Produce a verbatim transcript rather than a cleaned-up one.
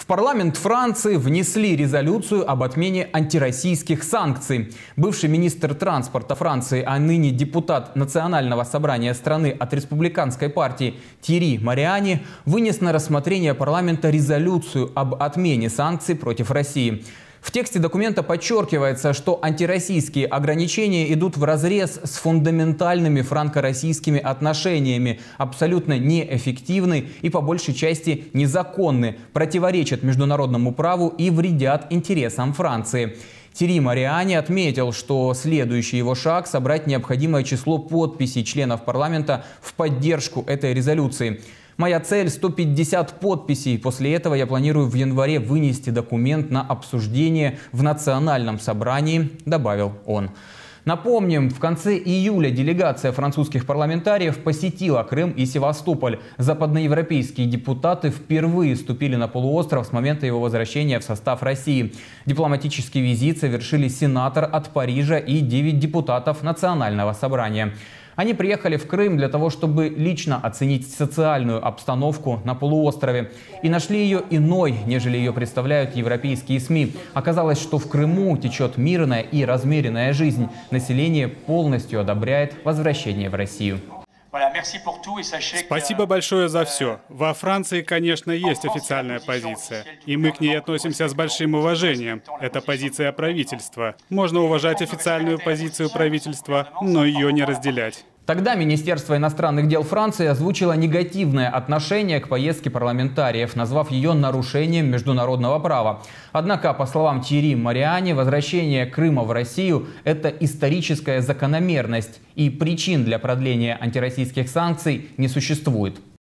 В парламент Франции внесли резолюцию об отмене антироссийских санкций. Бывший министр транспорта Франции, а ныне депутат Национального собрания страны от республиканской партии Тьерри Мариани вынес на рассмотрение парламента резолюцию об отмене санкций против России. В тексте документа подчеркивается, что антироссийские ограничения идут вразрез с фундаментальными франко-российскими отношениями, абсолютно неэффективны и по большей части незаконны, противоречат международному праву и вредят интересам Франции. Тьерри Мариани отметил, что следующий его шаг – собрать необходимое число подписей членов парламента в поддержку этой резолюции. Моя цель – сто пятьдесят подписей. После этого я планирую в январе вынести документ на обсуждение в Национальном собрании, добавил он. Напомним, в конце июля делегация французских парламентариев посетила Крым и Севастополь. Западноевропейские депутаты впервые ступили на полуостров с момента его возвращения в состав России. Дипломатический визит совершили сенатор от Парижа и девять депутатов Национального собрания. Они приехали в Крым для того, чтобы лично оценить социальную обстановку на полуострове. И нашли ее иной, нежели ее представляют европейские СМИ. Оказалось, что в Крыму течет мирная и размеренная жизнь. Население полностью одобряет возвращение в Россию. Спасибо большое за все. Во Франции, конечно, есть официальная позиция, и мы к ней относимся с большим уважением. Это позиция правительства. Можно уважать официальную позицию правительства, но ее не разделять. Тогда Министерство иностранных дел Франции озвучило негативное отношение к поездке парламентариев, назвав ее нарушением международного права. Однако, по словам Тьерри Мариани, возвращение Крыма в Россию – это историческая закономерность, и причин для продления антироссийских санкций не существует.